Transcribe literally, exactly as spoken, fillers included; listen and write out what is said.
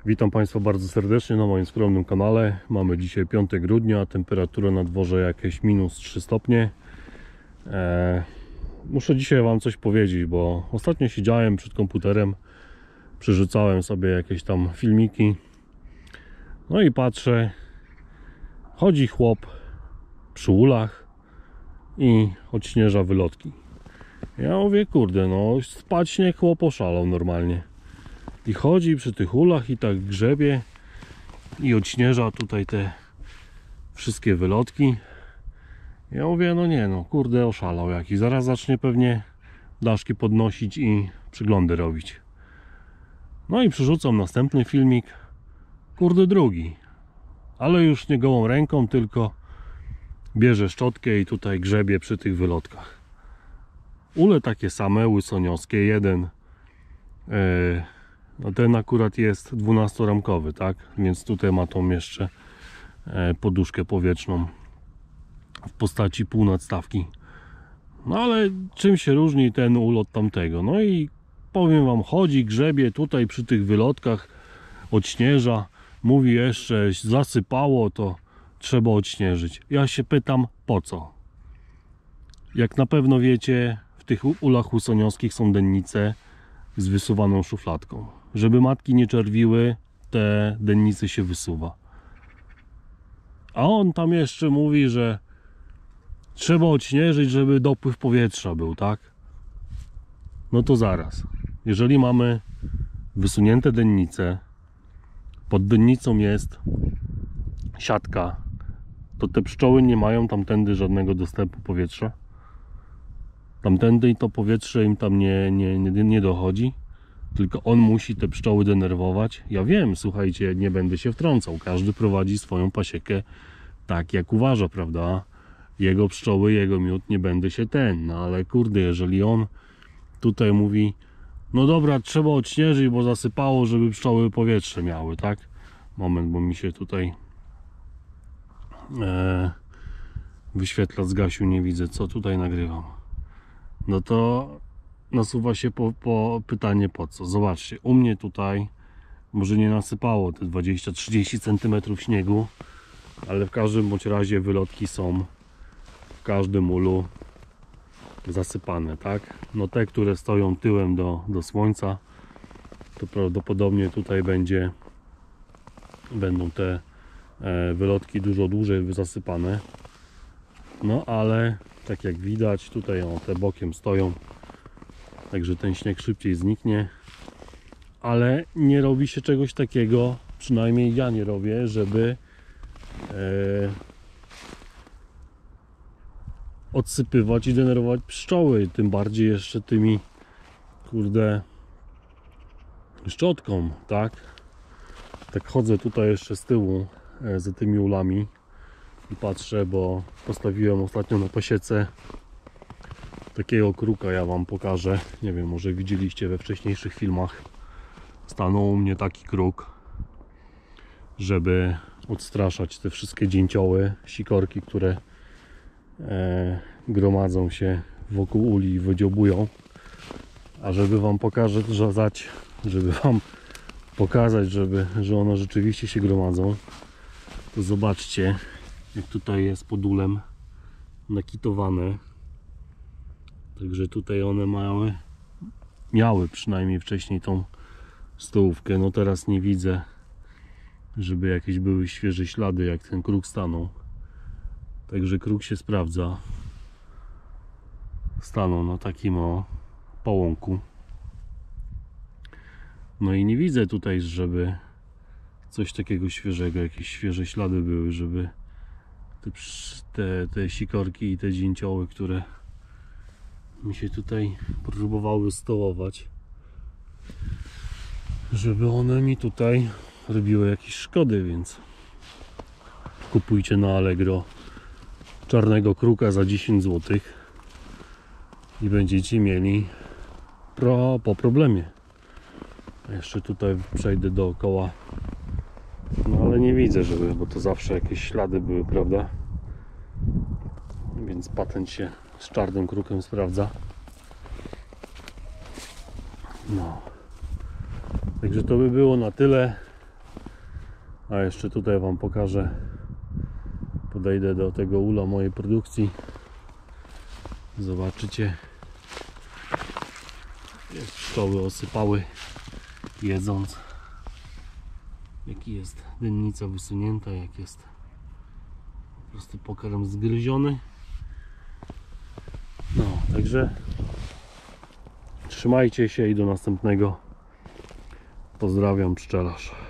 Witam Państwa bardzo serdecznie na moim skromnym kanale. Mamy dzisiaj piątego grudnia, temperatura na dworze jakieś minus trzy stopnie. eee, Muszę dzisiaj Wam coś powiedzieć, bo ostatnio siedziałem przed komputerem, przerzucałem sobie jakieś tam filmiki, no i patrzę, chodzi chłop przy ulach i odśnieża wylotki. Ja mówię, kurde, no spać nie, chłop oszalał normalnie. I chodzi przy tych ulach i tak grzebie i odśnieża tutaj te wszystkie wylotki. Ja mówię, no nie no, kurde, oszalał jakiś. Zaraz zacznie pewnie daszki podnosić i przyglądy robić. No i przerzucam następny filmik. Kurde, drugi. Ale już nie gołą ręką, tylko bierze szczotkę i tutaj grzebie przy tych wylotkach. Ule takie same, łysoniowskie. Jeden yy, no ten akurat jest dwunastoramkowy, tak? Więc tutaj ma tą jeszcze yy, poduszkę powietrzną w postaci półnadstawki. No ale czym się różni ten ul od tamtego? No i powiem Wam, chodzi, grzebie tutaj przy tych wylotkach, odśnieża. Mówi jeszcze, zasypało, to trzeba odśnieżyć. Ja się pytam, po co? Jak na pewno wiecie, w tych ulach łysoniowskich są dennice z wysuwaną szufladką. Żeby matki nie czerwiły, te dennice się wysuwa. A on tam jeszcze mówi, że trzeba odśnieżyć, żeby dopływ powietrza był, tak? No to zaraz. Jeżeli mamy wysunięte dennice, pod dennicą jest siatka, to te pszczoły nie mają tamtędy żadnego dostępu powietrza. Tamtędy i to powietrze im tam nie, nie, nie, nie dochodzi. Tylko on musi te pszczoły denerwować. Ja wiem, słuchajcie, nie będę się wtrącał. Każdy prowadzi swoją pasiekę tak, jak uważa, prawda? Jego pszczoły, jego miód, nie będę się ten. No ale kurde, jeżeli on tutaj mówi, no dobra, trzeba odśnieżyć, bo zasypało, żeby pszczoły powietrze miały, tak? Moment, bo mi się tutaj e, wyświetla, zgasiu, nie widzę, co tutaj nagrywam. No to nasuwa się po, po pytanie, po co? Zobaczcie, u mnie tutaj może nie nasypało te dwadzieścia trzydzieści centymetrów śniegu, ale w każdym bądź razie wylotki są w każdym ulu zasypane, tak? No te, które stoją tyłem do, do słońca, to prawdopodobnie tutaj będzie będą te e, wylotki dużo dłużej zasypane. No ale tak jak widać, tutaj o, te bokiem stoją, także ten śnieg szybciej zniknie. Ale nie robi się czegoś takiego, przynajmniej ja nie robię, żeby e, odsypywać i denerwować pszczoły, tym bardziej jeszcze tymi, kurde, szczotką, tak? Tak chodzę tutaj jeszcze z tyłu e, za tymi ulami i patrzę, bo postawiłem ostatnio na pasiece takiego kruka, ja Wam pokażę. Nie wiem, może widzieliście we wcześniejszych filmach. Stanął u mnie taki kruk, żeby odstraszać te wszystkie dzięcioły, sikorki, które e, gromadzą się wokół uli i wydziobują. A żeby Wam pokazać, żeby Wam pokazać, żeby, że one rzeczywiście się gromadzą, to zobaczcie, jak tutaj jest pod ulem nakitowane. Także tutaj one mały, miały przynajmniej wcześniej tą stołówkę. No teraz nie widzę, żeby jakieś były świeże ślady, jak ten kruk stanął. Także kruk się sprawdza. Stanął na takim o połąku. No i nie widzę tutaj, żeby coś takiego świeżego, jakieś świeże ślady były, żeby te, te, te sikorki i te dzięcioły, które mi się tutaj próbowały stołować, żeby one mi tutaj robiły jakieś szkody, więc kupujcie na Allegro czarnego kruka za dziesięć złotych i będziecie mieli pro, po problemie. A jeszcze tutaj przejdę dookoła, no ale nie widzę, żeby, bo to zawsze jakieś ślady były, prawda? Więc patent się z czarnym krukiem sprawdza. No. Także to by było na tyle. A jeszcze tutaj Wam pokażę, podejdę do tego ula mojej produkcji, zobaczycie, jak pszczoły osypały jedząc, jaki jest dennica wysunięta, jak jest po prostu pokarm zgryziony. No, także trzymajcie się i do następnego. Pozdrawiam, pszczelarz.